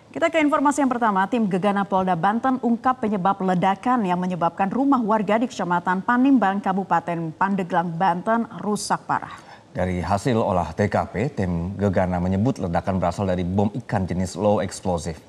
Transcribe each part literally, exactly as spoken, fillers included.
Kita ke informasi yang pertama, tim Gegana Polda Banten ungkap penyebab ledakan yang menyebabkan rumah warga di Kecamatan Panimbang, Kabupaten Pandeglang, Banten rusak parah. Dari hasil olah T K P, tim Gegana menyebut ledakan berasal dari bom ikan jenis low explosive.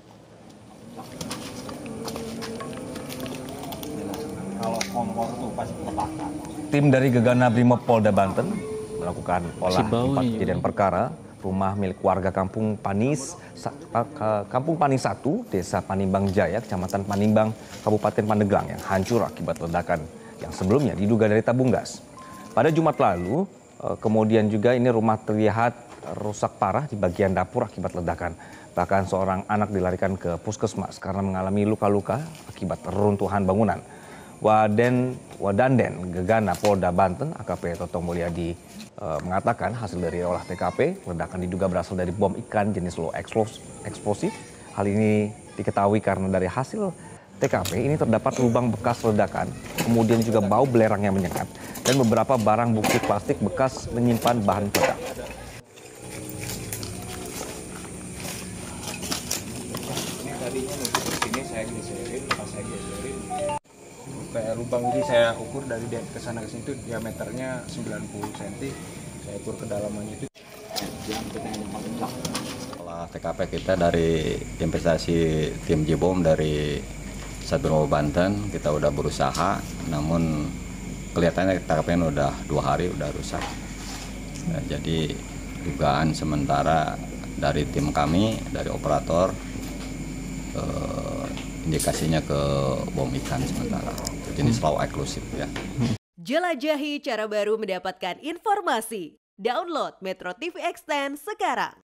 Tim dari Gegana Brimob Polda Banten melakukan olah tempat kejadian perkara. Rumah milik warga Kampung Panis, Kampung Panis satu, Desa Panimbang Jaya, Kecamatan Panimbang, Kabupaten Pandeglang yang hancur akibat ledakan yang sebelumnya diduga dari tabung gas. Pada Jumat lalu, kemudian juga ini rumah terlihat rusak parah di bagian dapur akibat ledakan. Bahkan seorang anak dilarikan ke puskesmas karena mengalami luka-luka akibat reruntuhan bangunan. Waden Wadanden Gegana Polda Banten A K P Toto Mulyadi e, mengatakan hasil dari olah T K P ledakan diduga berasal dari bom ikan jenis low explosive. Hal ini diketahui karena dari hasil T K P ini terdapat lubang bekas ledakan, kemudian juga bau belerang yang menyengat dan beberapa barang bukti plastik bekas menyimpan bahan peledak. Ini tadinya nutup di sini saya geserin, pas saya geserin kayak lubang ini saya ukur dari ke sana ke sini itu diameternya sembilan puluh sentimeter. Saya ukur kedalamannya itu. Setelah T K P kita dari investasi tim Jibom dari Satbromo Banten, kita udah berusaha, namun kelihatannya T K P-nya udah dua hari udah rusak. Nah, jadi dugaan sementara dari tim kami, dari operator, eh, indikasinya ke bom ikan sementara, jenis low explosive ya. Jelajahi cara baru mendapatkan informasi. Download Metro T V Extend sekarang.